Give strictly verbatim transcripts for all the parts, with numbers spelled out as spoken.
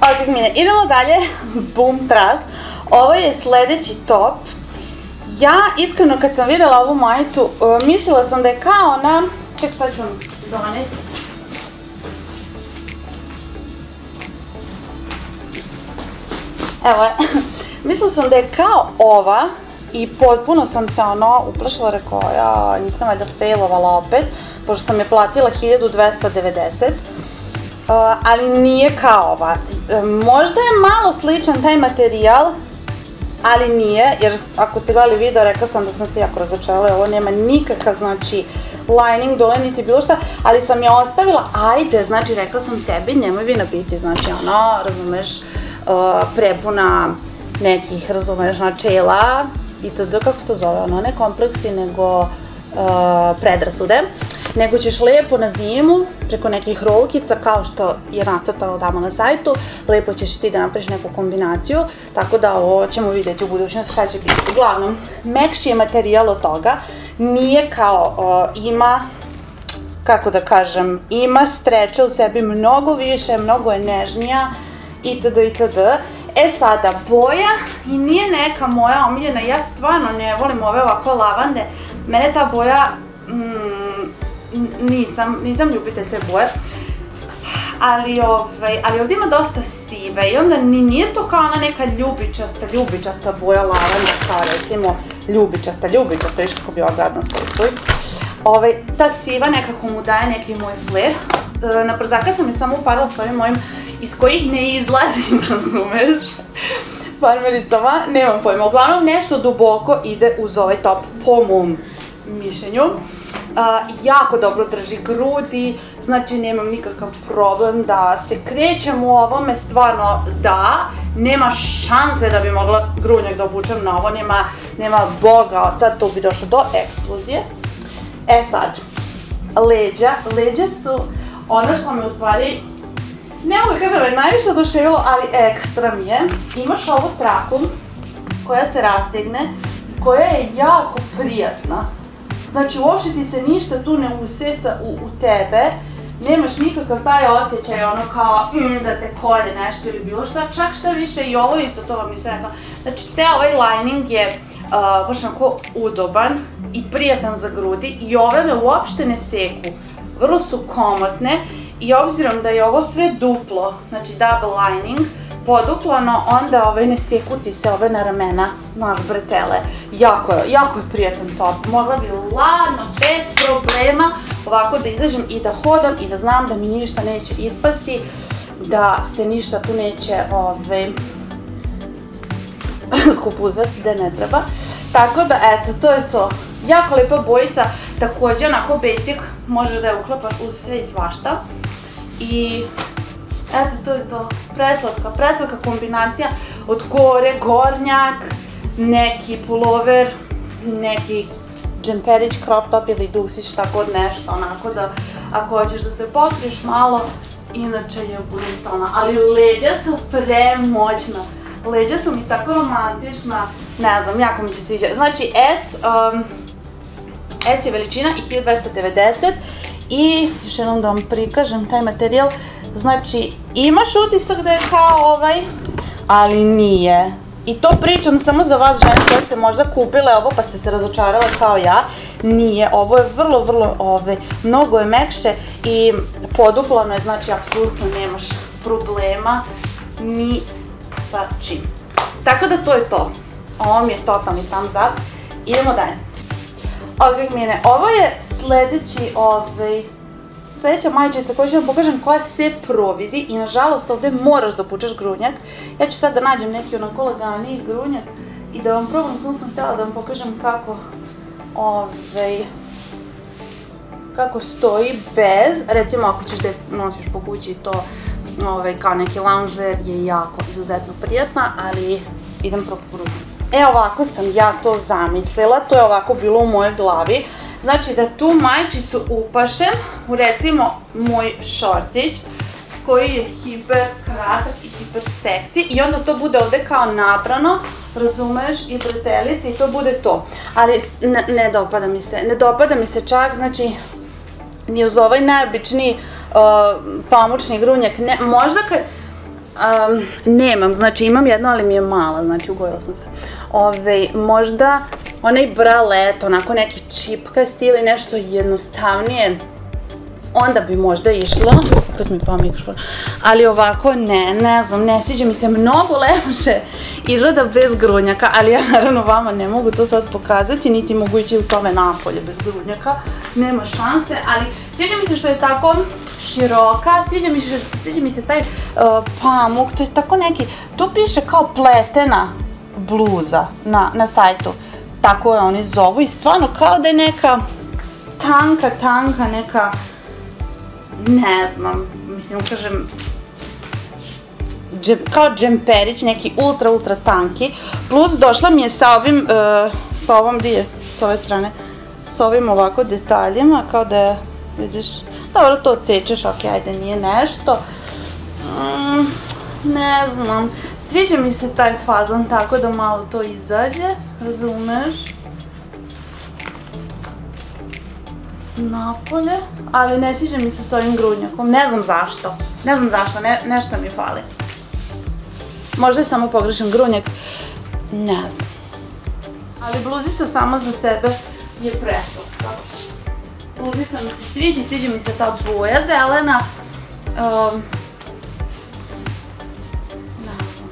Ok, mine, idemo dalje, bum, tras. Ovo je sledeći top. Ja, iskreno, kad sam videla ovu majicu, mislila sam da je kao ona... Ček, sad ću vam doneti. Evo je. Mislila sam da je kao ova i potpuno sam se ono uplašila, rekao, ja nisam valjda failovala opet, pošto sam je platila hiljadu dvesta devedeset. Ali nije kao ova. Možda je malo sličan taj materijal, ali nije, jer ako ste gledali video, rekla sam da sam se jako razočarala, ovo nema nikakav, znači, lining dole, niti bilo šta, ali sam je ostavila, ajde, znači, rekla sam sebi, nemoj vi nabiti, znači, ono, razumeš, prepuna nekih, razumeš, načela, itd., kako se to zove, ono, ne kompleksi, nego predrasude, nego ćeš lepo na zimu, preko nekih rolkica, kao što je nacrtano tamo na sajtu, lepo ćeš ti da napraviš neku kombinaciju, tako da ovo ćemo vidjeti u budućnosti šta će biti. Uglavnom, mekši je materijal od toga, nije kao, ima, kako da kažem, ima streče u sebi mnogo više, mnogo je nežnija, itd. itd. E sada, boja i nije neka moja omiljena, ja stvarno ne volim ove ovako lavande, mene ta boja, nisam, nisam ljubitelj te boje, ali ovdje ima dosta sive i onda nije to kao ona neka ljubičasta, ljubičasta boja lavande, kao recimo ljubičasta, ljubičasta, viš kako bi ova gadno stoji. Ta siva nekako mu daje neki moj flair, na brzaka sam je samo uparila s ovim mojim iz kojih ne izlazim, razumeš, farmericama, nemam pojma. Uglavnom, nešto duboko ide uz ovaj top, po mom mišljenju. Jako dobro drži grudi, znači nemam nikakav problem da se krećem u ovome, stvarno da, nema šanse da bi mogla grudnjak da obučem na ovo, nema boga, od sad to bi došlo do eksplozije. E sad, leđa, leđa su ono što me u stvari, ne mogu kažem da je najviše oduševilo, ali ekstra mi je. Imaš ovu traku koja se rastegne, koja je jako prijatna. Znači uopšte ti se ništa tu ne useca u tebe, nemaš nikakav taj osjećaj ono kao da te kolje nešto ili bilo šta, čak šta više i ovo isto, to vam nisam rekla. Znači ceo ovaj lining je baš onako udoban i prijatan za grudi i ove me uopšte ne seku, vrlo su komotne. I obzirom da je ovo sve duplo, znači double lining, poduplano, onda ne seku ti se ove na ramena, naš bretele. Jako je, jako je prijatan top. Mogla bi ladno, bez problema, ovako da izađem i da hodam i da znam da mi ništa neće ispasti, da se ništa tu neće skupuzati, da ne treba. Tako da, eto, to je to. Jako lepa bojica, također onako basic, možeš da je uklapaš uz sve i svašta. I eto, to je to, preslatka, preslatka kombinacija od gore, gornjak, neki pulover, neki džemperić, crop top ili duksić, tako od nešto, onako da ako hoćeš da se pokriješ malo, inače je brutalna, ali leđa su premoćna, leđa su mi tako romantična, ne znam, jako mi se sviđa. Znači S, S je veličina i hiljadu dvesta devedeset. I još jednom da vam prikažem taj materijal, znači imaš utisak da je kao ovaj, ali nije. I to pričam samo za vas žene koje ste možda kupile ovo pa ste se razočarale kao ja, nije, ovo je vrlo, vrlo, mnogo je mekše i poduplano je, znači apsolutno nemaš problema ni sa čim. Tako da to je to, ovo mi je totalni thumbs up, idemo dalje. Ok, mine, ovo je sledeći, sledeća majičica koju ću vam pokažem koja se providi i nažalost ovde moraš da obučeš grudnjak. Ja ću sad da nađem neki onako laganiji grudnjak i da vam probam, sam sam htjela da vam pokažem kako kako stoji bez, recimo ako ćeš da je nosiš po kući to kao neki loungewear je jako izuzetno prijatna, ali idem prvo po grudnjak. E, ovako sam ja to zamislila, to je ovako bilo u mojoj glavi. Znači da tu majičicu upašem u recimo moj šorcić koji je hiper kratak i hiper seksi i onda to bude ovde kao nabrano, razumeš, i bretelice i to bude to. Ali ne dopada mi se, ne dopada mi se čak, znači ni uz ovaj najobičniji pamučni grudnjak, možda kad Nemam, znači imam jedno, ali mi je mala, znači ugojila sam se. Ove, možda onaj bralet, onako neki čipkasti ili nešto jednostavnije, onda bi možda išlo, opet mi pao mikrofon, ali ovako ne, ne znam, ne sviđa mi se, mnogo lepše izgleda bez grudnjaka, ali ja naravno vama ne mogu to sad pokazati, niti mogu ići u tome napolje bez grudnjaka, nema šanse, ali sviđa mi se što je tako široka, sviđa mi se, sviđa mi se taj uh, pamuk, to je tako neki, tu piše kao pletena bluza na, na sajtu, tako je oni zovu i stvarno kao da je neka tanka, tanka, neka, ne znam, mislim, kažem, džem, kao džemperić, neki ultra, ultra tanki, plus došla mi je sa ovim, uh, sa ovom, di je, s ove strane, s ovim ovako detaljima, kao da je, vidiš, dobro, to cečeš, ok, ajde, nije nešto, mm, ne znam, sviđa mi se taj fazon tako da malo to izađe, razumeš? Napolje, ali ne sviđa mi se s ovim grudnjakom, ne znam zašto, ne znam zašto, ne, nešto mi fali. Možda je samo pogrešan grudnjak, ne znam. Ali bluzica sama za sebe je preslatka. Bluzica mi se sviđa, sviđa mi se ta boja zelena. Um, ne znam.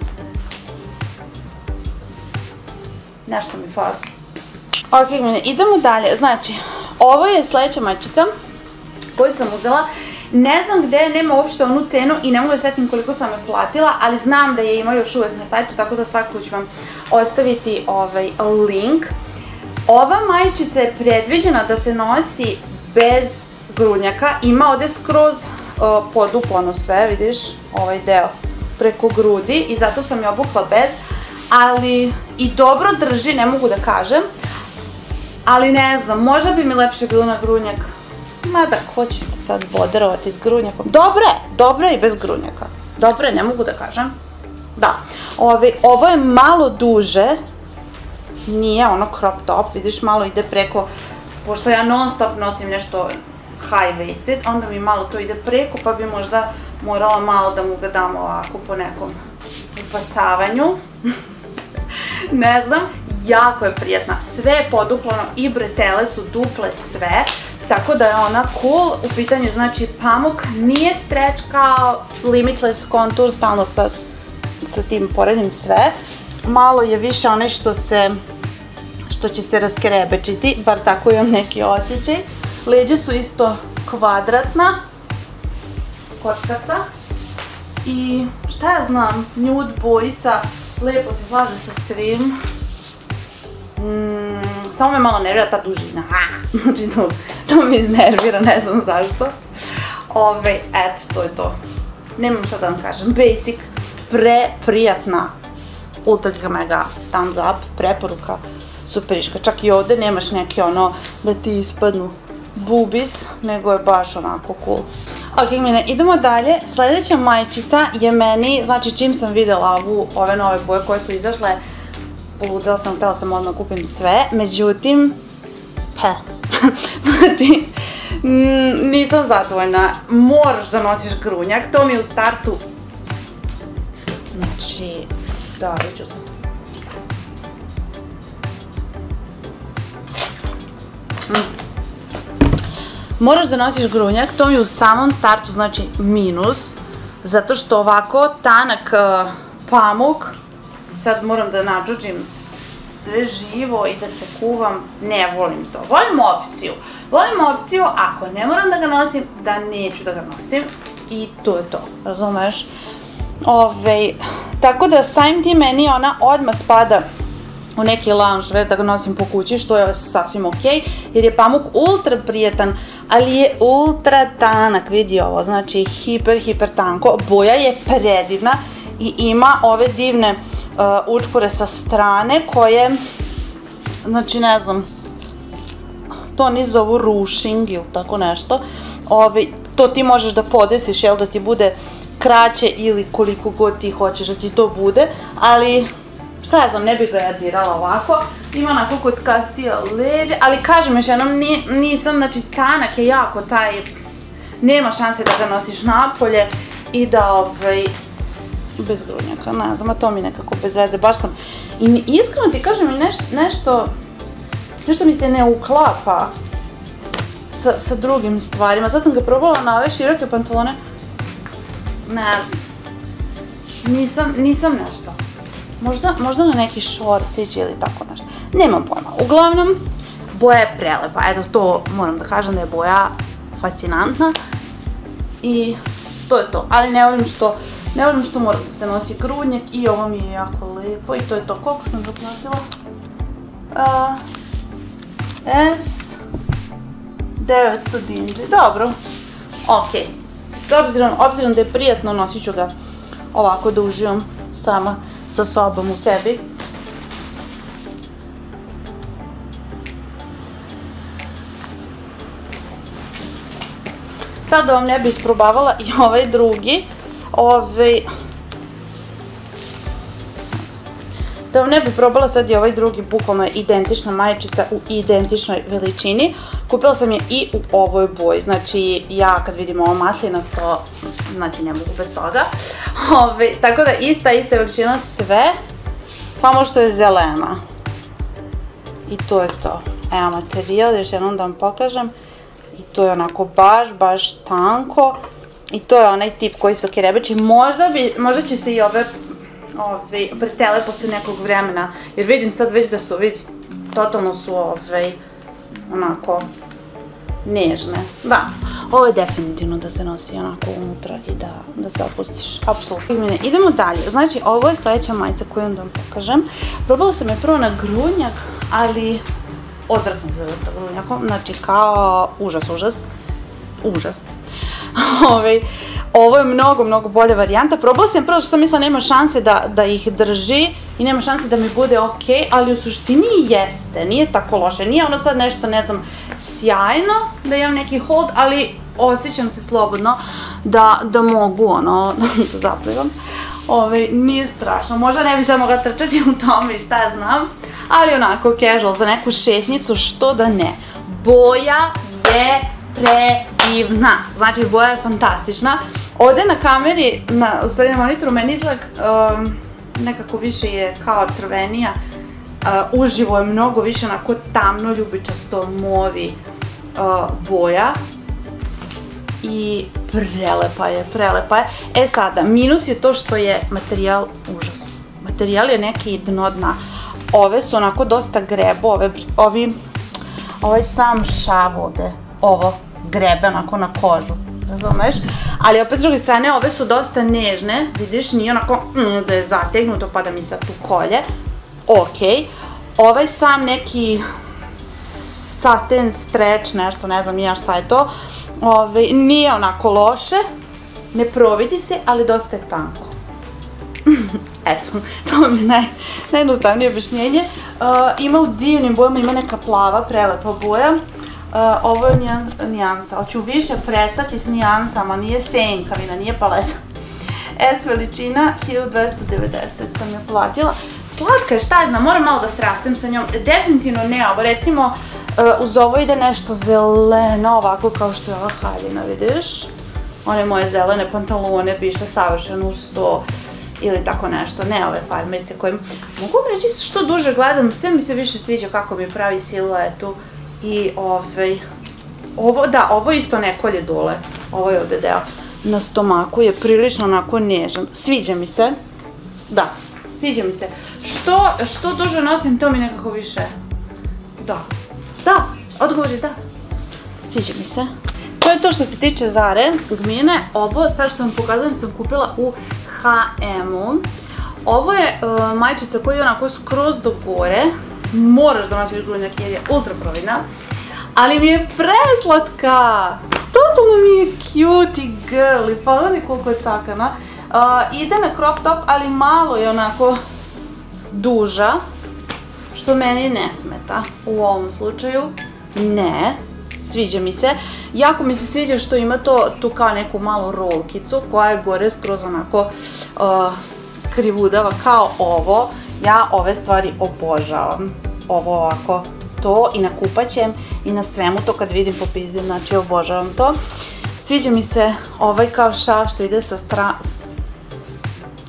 Nešto mi fali. Ok, idemo dalje, znači, ovo je sledeća majčica koju sam uzela. Ne znam gde, nema uopšte onu cenu i ne mogu da setim koliko sam je platila, ali znam da je ima još uvek na sajtu, tako da svakako ću vam ostaviti ovaj link. Ova majčica je predviđena da se nosi bez grudnjaka, ima ovde skroz uh, podupano sve, vidiš, ovaj deo preko grudi i zato sam je obukla bez, ali i dobro drži, ne mogu da kažem. Ali ne znam, možda bi mi lepše bilo na grudnjak. Mada, ko će se sad boderovati s grudnjakom? Dobro je, dobro je i bez grudnjaka. Dobro je, ne mogu da kažem. Da, Ove, ovo je malo duže. Nije ono crop top, vidiš, malo ide preko, pošto ja non stop nosim nešto high waisted, onda mi malo to ide preko, pa bi možda morala malo da mu ga dam ovako po nekom upasavanju. Ne znam. Jako je prijatna, sve je poduplano i bretele su duple sve, tako da je ona cool, u pitanju znači pamuk, nije stretch kao Limitless Contour, stalno sa, sa tim poredim sve, malo je više onaj što se, što će se raskerebečiti, bar tako imam neki osjećaj, leđe su isto kvadratna, kockasta i šta ja znam, nude bojica, lepo se slaže sa svim. Mm, samo me malo nervira ta dužina, znači to, to me iznervira, ne znam zašto. Ove, eto, to je to. Nemam šta da vam kažem, basic, pre prijatna, ultra mega thumbs up, preporuka, superiška. Čak i ovde nemaš neki ono da ti ispadnu boobies, nego je baš onako cool. Ok, mine, idemo dalje. Sledeća majčica je meni, znači čim sam videla ovu, ove nove boje koje su izašle, poludela sam, htela sam odmah kupim sve, međutim, pe, znači, nisam zadovoljna, moraš da nosiš grudnjak, to mi je u startu, znači, da, viću sam. Moraš da nosiš grudnjak, to mi je u samom startu, znači, minus, zato što ovako tanak pamuk, sad moram da nadžuđim sve živo i da se kuvam, ne volim to. Volim opciju. Volim opciju, ako ne moram da ga nosim, da neću da ga nosim. I to je to, razumeš? Ove, tako da samim tim meni ona odmah spada u neki loungewear da ga nosim po kući, što je sasvim okej, jer je pamuk ultra prijetan, ali je ultra tanak, vidi ovo, znači hiper, hiper tanko. Boja je predivna i ima ove divne učkure sa strane koje, znači ne znam, to oni zovu ruching ili tako nešto, to ti možeš da podesiš, jel, da ti bude kraće ili koliko god ti hoćeš da ti to bude, ali šta ja znam, ne bih ga ja dirala ovako, ima onako kockastija leđe, ali kažem još jednom, nisam, znači tanak je jako taj, nema šanse da ga nosiš napolje i da ovaj, bez grudnjaka, ne znam, a to mi nekako bez veze, baš sam, i iskreno ti kažem i nešto, nešto mi se ne uklapa sa drugim stvarima, sad sam ga probala na ove široke pantalone, ne znam, nisam nešto, možda na neki šorcić ili tako nešto, nemam pojma, uglavnom, boja je prelepa, eto to moram da kažem da je boja fascinantna i to je to, ali ne volim što, ne volim što mora da se nosi grudnjak i ovo mi je jako lepo i to je to, koliko sam zaplatila? S devetsto dinari, dobro, ok, s obzirom da je prijatno nosit ću ga ovako da uživam sama sa sobom u sebi. Sad da vam ne bi isprobavala i ovaj drugi, ovaj, da vam ne bi probala sad i ovaj drugi, bukvalno je identična majičica u identičnoj veličini. Kupila sam je i u ovoj boji, znači ja kad vidim ovo maslinasto, znači ne mogu bez toga. Tako da ista, ista veličina sve, samo što je zelena. I to je to. Evo materijal, još jednom da vam pokažem. I to je onako baš, baš tanko. I to je onaj tip koji su kerebeći. Možda će se i ove pretele posle nekog vremena, jer vidim sad već da su, vidi, totalno su onako nežne. Da, ovo je definitivno da se nosi onako unutra i da se opustiš, apsolutno. Idemo dalje, znači ovo je sledeća majica koju vam da vam pokažem. Probala sam je prvo na grudnjak, ali odvratno izgleda sa grudnjakom, znači kao užas, užas, užas. Ovo je mnogo, mnogo bolja varijanta. Probala sam prvo što sam mislila nema šanse da ih drži i nema šanse da mi bude ok, ali u suštini jeste, nije tako loše. Nije ono sad nešto, ne znam, sjajno da imam neki hold, ali osjećam se slobodno da mogu ono, da zaplivam. Nije strašno, možda ne bi sad mogla trčati u tome i šta ja znam, ali onako casual za neku šetnicu, što da ne. Boja je predivna, znači boja je fantastična. Ovde na kameri, u stvari na monitoru, meni izgleda nekako više je kao crvenija, uživo je mnogo više onako tamno, ljubičasto, movi boja i prelepa je, prelepa je. E sada, minus je to što je materijal užas. Materijal je neki dno dna. Ove su onako dosta grebo, ovaj sam šav ovde, ovo grebe onako na kožu, razumeš? Ali opet s druge strane ove su dosta nežne, vidiš, nije onako da je zategnuto pa da mi sad tu kolje. Ok, ovaj sam neki satin stretch, nešto, ne znam ja šta je to, nije onako loše, ne providi se, ali dosta je tanko. Eto, to vam je najjednostavnije objašnjenje. Ima u divnim bojama, ima neka plava, prelepa boja. Ovo je nijansa. Hoću više prestati s nijansama, nije senkavina, nije paleta. S veličina, hiljadu dvesta devedeset sam je platila. Slatka je, šta je znam, moram malo da srastem sa njom. Definitivno ne ovo, recimo uz ovo ide nešto zeleno, ovako kao što je ova haljina, vidiš? One moje zelene pantalone bi išle savršeno uz to. Ili tako nešto, ne ove farmerice koje mogu vam reći što duže gledam, sve mi se više sviđa kako mi pravi siluetu i ovaj, ovo, da, ovo isto ne kolje dole, ovo je ovde deo na stomaku je prilično onako nežan, sviđa mi se, da, sviđa mi se, što duže nosim to mi nekako više, da, da, odgovor je da, sviđa mi se. To je to što se tiče Zare, Gmine, ovo sad što vam pokazujem sam kupila u ha emu. Ovo je majičica koja je onako skroz do gore, moraš da nosiš grudnjak jer je ultra providna, ali mi je preslatka, totalno mi je cute i girly, pa gledaj koliko je cakana. Ide na crop top, ali malo je onako duža, što meni ne smeta u ovom slučaju, ne. Sviđa mi se. Jako mi se sviđa što ima tu kao neku malu rolkicu koja je gore skroz onako krivudava kao ovo. Ja ove stvari obožavam. Ovo ovako, to i na kupaćem i na svemu to kad vidim po pizdi, znači obožavam to. Sviđa mi se ovaj kao šav što ide sa strane.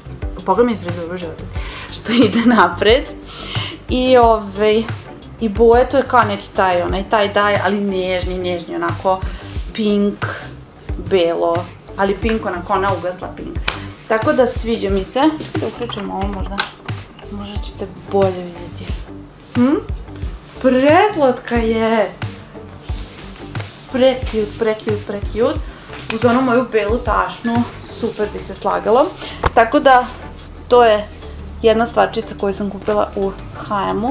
pogledaj mi frizuru života, što ide napred. I ovaj, i boje, to je kao neki taj, onaj taj daj, ali nežni, nežni, onako pink, belo, ali pink, onako ona ugasla pink. Tako da sviđa mi se, da uključim ovo možda, možda ćete bolje vidjeti. Hm? Preslatka je! Pre-cute, pre-cute, pre-cute. Uz onu moju belu tašnu, super bi se slagalo. Tako da, to je jedna stvarčica koju sam kupila u ha emu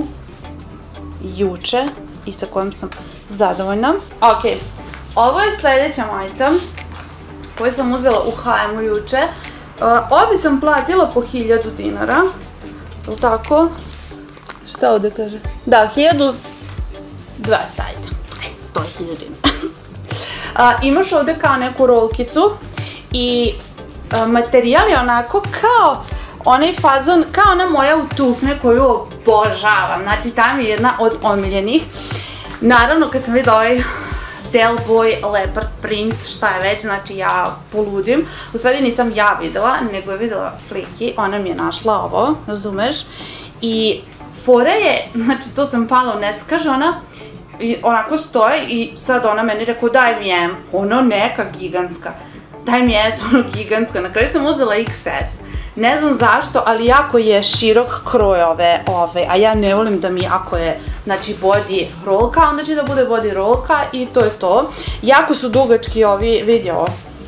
juče i sa kojom sam zadovoljna. Ok, ovo je sljedeća majica koju sam uzela u ha emu juče. Obi sam platila po hiljadu dinara, ili tako? Šta ovdje kaže? Da, hiljadu dvesta, ajde. Ajde, to je hiljadu dinara. Imaš ovdje kao neku rolkicu i materijal je onako kao onaj fazon, kao ona moja utufne koju obožavam. Znači, ta mi je jedna od omiljenih. Naravno, kad sam vidjela ovaj Del Boy leopard print, šta je već, znači ja poludim. U stvari nisam ja vidjela, nego je vidjela Fliki, ona mi je našla ovo, razumeš? I fora je, znači to sam pala u nesvijest, kaže ona, i onako stoji i sad ona meni rekao daj mi M, ono neka gigantska, daj mi S, ono gigantska, na kraju sam uzela iks es. Ne znam zašto, ali jako je širok kroj ove, ove, a ja ne volim da mi ako je, znači, body rolka, onda će da bude body rolka i to je to. Jako su dugački ovi, vidi ovo.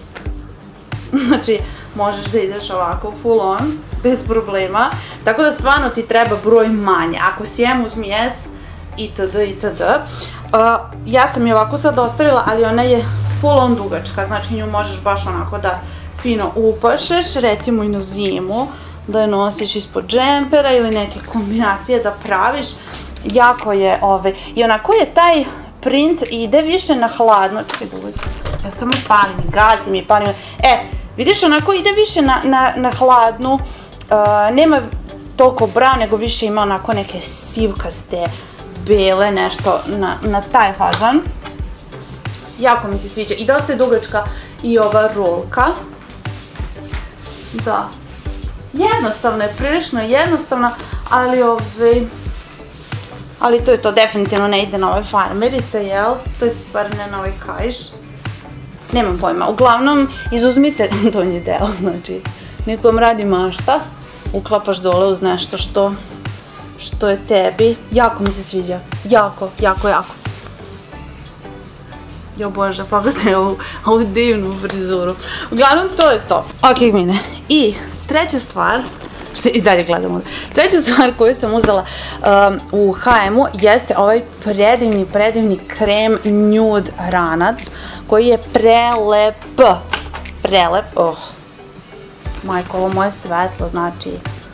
Znači, možeš da ideš ovako full on, bez problema. Tako da stvarno ti treba broj manje. Ako si M, uzmi S, itd. itd. Ja sam je ovako sad ostavila, ali ona je full on dugačka, znači nju možeš baš onako da fino upašeš, recimo i na zimu, da je nosiš ispod džempera ili neke kombinacije da praviš. Jako je, ovaj, i onako je taj print ide više na hladno, čekaj da uzim, ja samo palim i gazim i palim, e, vidiš onako ide više na, na, na hladnu, uh, nema toliko brown, nego više ima onako neke sivkaste, bele, nešto na, na taj fazon. Jako mi se sviđa i dosta je dugačka i ova rolka. Da, jednostavno je, prilično jednostavno, ali ovaj, ali to je to, definitivno ne ide na ove farmerice, jel? To je bar ne na ovaj kajš. Nemam pojma, uglavnom izuzmite donji deo, znači, nekom radi mašta, uklapaš dole uz nešto što, što je tebi, jako mi se sviđa, jako, jako, jako. Jo bože, pogledaj ovu, ovu divnu frizuru. Uglavnom, to je to. Ok, mine. I treća stvar, što i dalje gledamo, treća stvar koju sam uzela um, u ha emu jeste ovaj predivni, predivni krem Nude ranac, koji je prelep. Prelep, oh. Majko, ovo moje svetlo, znači...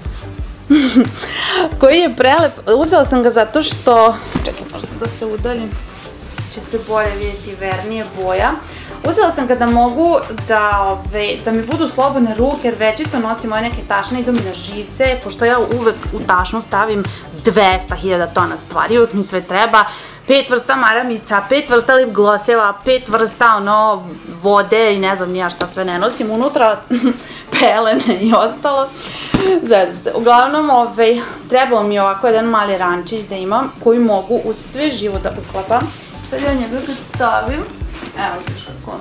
koji je prelep. Uzela sam ga zato što... Čekaj, možda da se udaljim. Će se bolje vidjeti, vernije boja. Uzela sam ga da mogu da, ove, da mi budu slobodne ruke, jer večito nosim moje neke tašne, idu mi na živce, pošto ja uvek u tašnu stavim dvesta hiljada tona stvari, uvek mi sve treba, pet vrsta maramica, pet vrsta lip glosseva, pet vrsta ono, vode i ne znam nija šta sve ne nosim, unutra pelene i ostalo. Zezam se. Uglavnom, ove, trebalo mi je ovako jedan mali rančić da imam, koji mogu uz sve živo da uklapam. Sad ja njega kad stavim, evo vidiš kako on.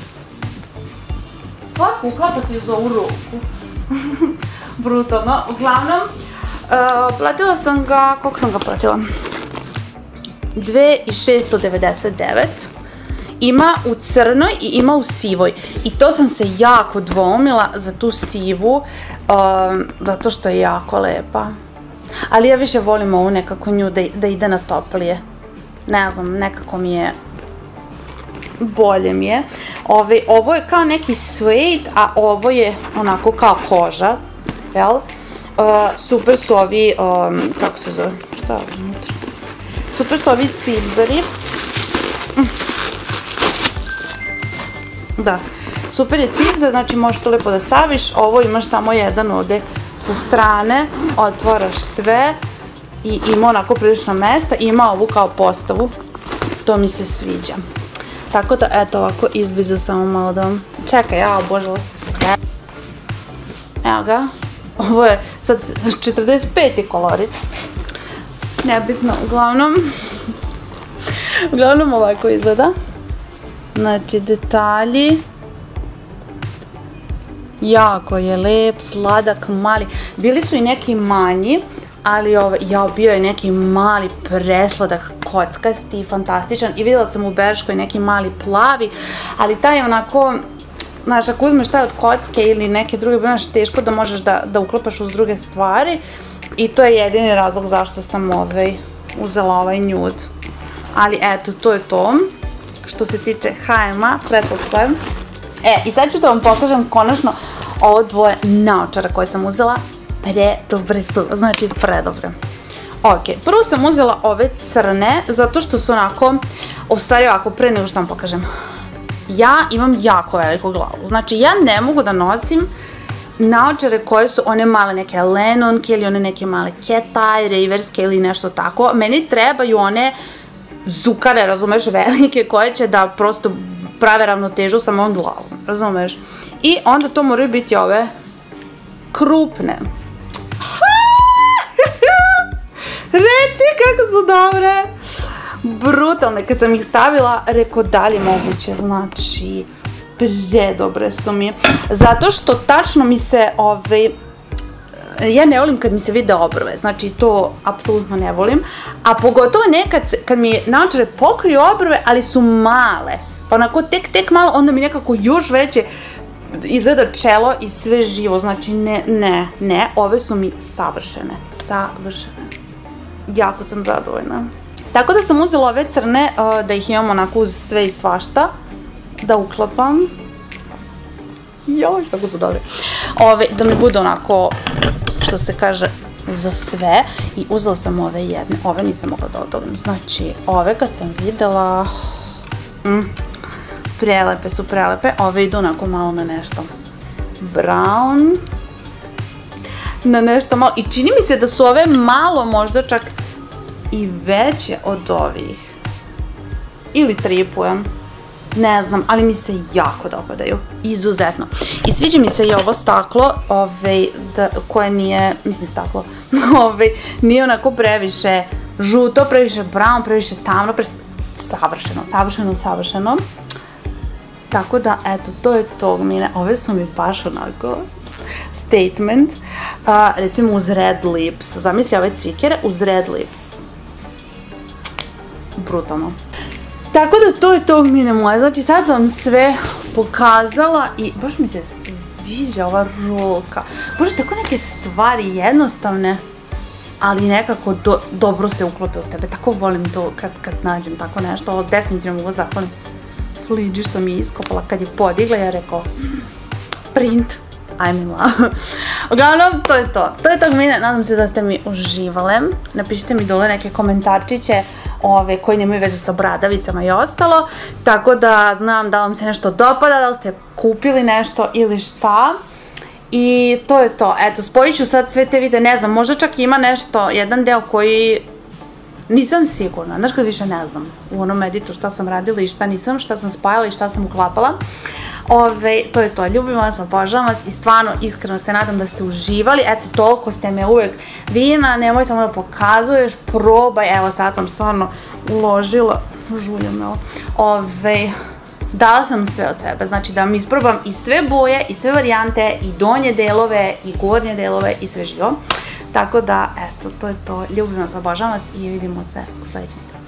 Slatko uklapa se uz ovu ruku. Brutalno. Uglavnom, platila sam ga, koliko sam ga platila? dve hiljade šesto devedeset devet. Ima u crnoj i ima u sivoj. I to sam se jako dvoumila za tu sivu, zato što je jako lepa. Ali ja više volim ovu nekako nju da ide na toplije. Ne znam, nekako mi je, bolje mi je. Ovo je kao neki suede, a ovo je onako kao koža, jel? Super su ovi, kako se zove, šta je ovo unutra? Super su ovi cipzari. Da, super je cipzar, znači možeš to lepo da staviš, ovo imaš samo jedan ovde sa strane, otvaraš sve. I ima onako prilično mesta, ima ovu kao postavu, to mi se sviđa. Tako da, eto ovako, izbliza samo malo da vam... Čekaj, jao, bože, ovo se sve... Evo ga, ovo je sad četrdeset peti kolorit. Nebitno, uglavnom, uglavnom ovako izgleda. Znači, detalji. Jako je lep, sladak, mali. Bili su i neki manji, ali ovaj, ja, bio je neki mali presladak, kockasti, fantastičan. I vidjela sam u Berškoj neki mali plavi, ali taj je onako, znaš, ako uzmeš taj od kocke ili neke druge, znaš, teško da možeš da, da uklopaš uz druge stvari. I to je jedini razlog zašto sam ovaj, uzela ovaj nude. Ali eto, to je to. Što se tiče ha em a, pretpostavka. E, i sad ću da vam pokažem konačno ovo dvoje naočara koje sam uzela. Predobre su, znači predobre. Ok, prvo sam uzela ove crne, zato što su onako, u stvari ovako, pre nego što vam pokažem. Ja imam jako veliku glavu, znači ja ne mogu da nosim naočare koje su one male neke lenonke ili one neke male cat eye, reverske ili nešto tako. Meni trebaju one zukare, razumeš, velike, koje će da prosto prave ravnotežu sa mojom glavom, razumeš? I onda to moraju biti ove krupne. Reci kako su dobre! Brutalne, kad sam ih stavila, reko da li je moguće, znači, predobre su mi. Zato što tačno mi se, ovaj, ja ne volim kad mi se vide obrve, znači to apsolutno ne volim, a pogotovo nekad kad mi naočare pokriju obrve, ali su male, pa onako tek tek malo, onda mi nekako još veće izgleda čelo i sve živo, znači ne, ne, ne, ove su mi savršene, savršene. Jako sam zadovoljna. Tako da sam uzela ove crne, da ih imam onako uz sve i svašta, da uklopam. Joj, kako su dobre. Ove, da mi bude onako, što se kaže, za sve. I uzela sam ove jedne, ove nisam mogla da odolim. Znači, ove kad sam videla, mm, prelepe su, prelepe. Ove idu onako malo na nešto brown. Na nešto malo, i čini mi se da su ove malo možda čak i veće od ovih. Ili tripujem. Ne znam, ali mi se jako dopadaju. Izuzetno. I sviđa mi se i ovo staklo, koje nije, mislim staklo, nije onako previše žuto, previše brown, previše tamno, previše savršeno, savršeno, savršeno. Tako da, eto, to je to, mine. Ove su mi baš onako statement. Recimo uz red lips. Zamisli ove cvikere uz red lips. Brutalno. Tako da to je to, mine moje. Znači sad sam vam sve pokazala i baš mi se sviđa ova rolka. Bože, tako neke stvari jednostavne, ali nekako dobro se uklope u sebe. Tako volim to kad nađem tako nešto. Ovo definitivno mogu zahvalim Fliđi što mi je iskopala kad je podigla. Ja rekao, print. I'm in love. Uglavnom, to je to. To je to, mine. Nadam se da ste mi uživale. Napišite mi dole neke komentarčiće koji nemaju veze sa bradavicama i ostalo. Tako da znam da vam se nešto dopada, da li ste kupili nešto ili šta. I to je to. Eto, spojit ću sad sve te videe. Ne znam, možda čak ima nešto, jedan deo koji nisam sigurna. Znaš kad više ne znam u onom editu šta sam radila i šta nisam, šta sam spajala i šta sam uklapala. Ove, to je to, ljubim vas, obožavam vas i stvarno iskreno se nadam da ste uživali. Eto, toliko ste me uvek Vina, nemoj samo da pokazuješ, probaj, evo sad sam stvarno uložila, žuljam me ovo, ove, dala sam sve od sebe, znači da vam isprobam i sve boje i sve varijante i donje delove i gornje delove i sve živo. Tako da, eto, to je to, ljubim vas, obožavam vas i vidimo se u sledećem videu.